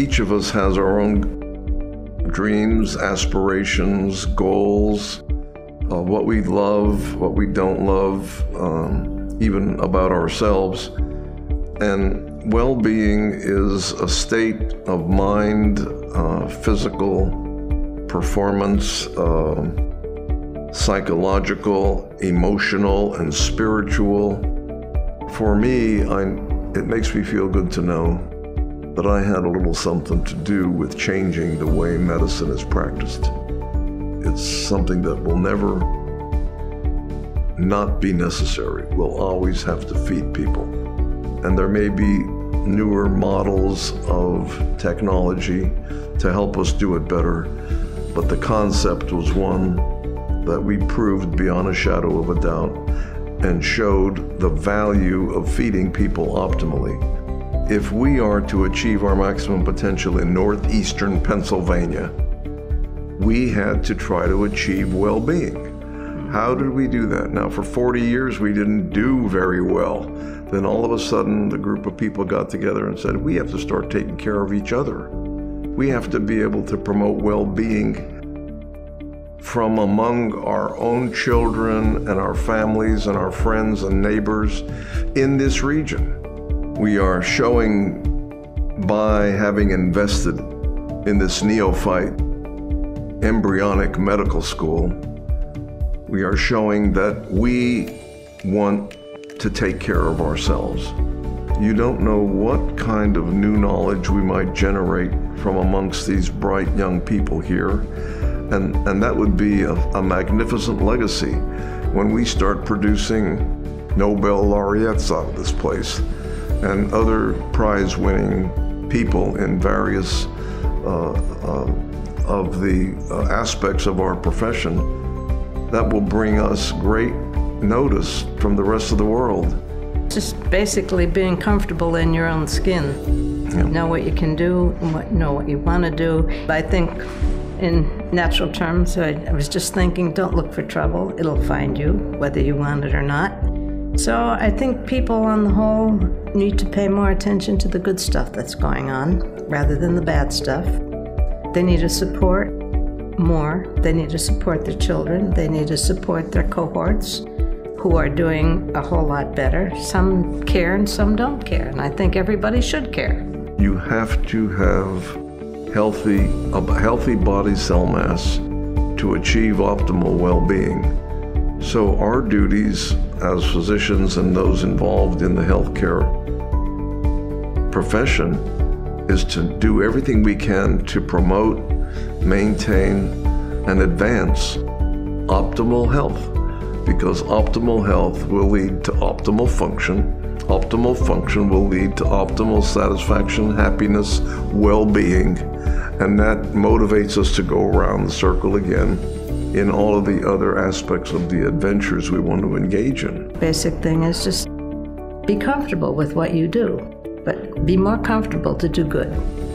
Each of us has our own dreams, aspirations, goals, what we love, what we don't love, even about ourselves. And well-being is a state of mind, physical performance, psychological, emotional, and spiritual. For me, it makes me feel good to know that I had a little something to do with changing the way medicine is practiced. It's something that will never not be necessary. We'll always have to feed people. And there may be newer models of technology to help us do it better, but the concept was one that we proved beyond a shadow of a doubt and showed the value of feeding people optimally. If we are to achieve our maximum potential in northeastern Pennsylvania, we had to try to achieve well-being. How did we do that? Now, for 40 years, we didn't do very well. Then all of a sudden, the group of people got together and said, we have to start taking care of each other. We have to be able to promote well-being from among our own children and our families and our friends and neighbors in this region. We are showing, by having invested in this neophyte embryonic medical school, we are showing that we want to take care of ourselves. You don't know what kind of new knowledge we might generate from amongst these bright young people here, and that would be a magnificent legacy when we start producing Nobel laureates out of this place and other prize-winning people in various of the aspects of our profession. That will bring us great notice from the rest of the world. Just basically being comfortable in your own skin. Yeah. Know what you can do, know what you want to do. I think in natural terms, I was just thinking, don't look for trouble. It'll find you, whether you want it or not. So I think people on the whole need to pay more attention to the good stuff that's going on rather than the bad stuff. They need to support more. They need to support their children. They need to support their cohorts who are doing a whole lot better. Some care and some don't care, and I think everybody should care. You have to have a healthy body cell mass to achieve optimal well-being. So our duties as physicians and those involved in the healthcare profession is to do everything we can to promote, maintain, and advance optimal health, because optimal health will lead to optimal function. Optimal function will lead to optimal satisfaction, happiness, well-being, and that motivates us to go around the circle again in all of the other aspects of the adventures we want to engage in. Basic thing is just be comfortable with what you do, but be more comfortable to do good.